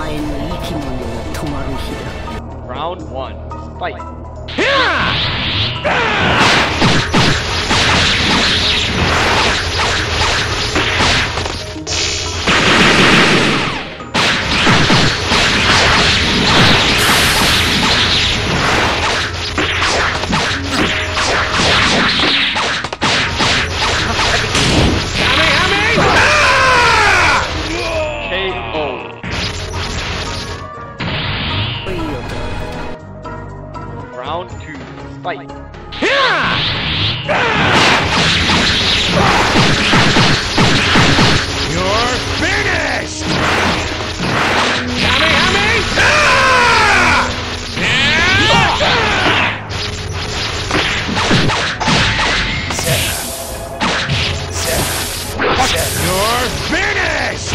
えぬ生き物が止まる日だ。 Round 1. Fight. Round 2. Fight. You're finished! You're finished!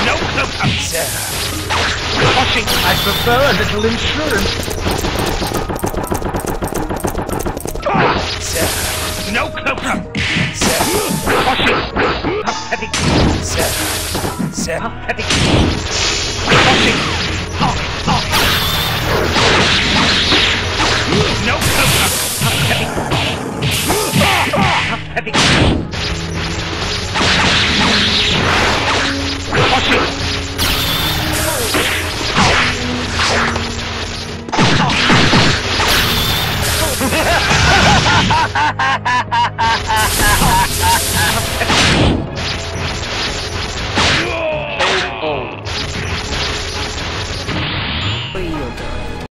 I prefer a little insurance. No closer! Pathetic.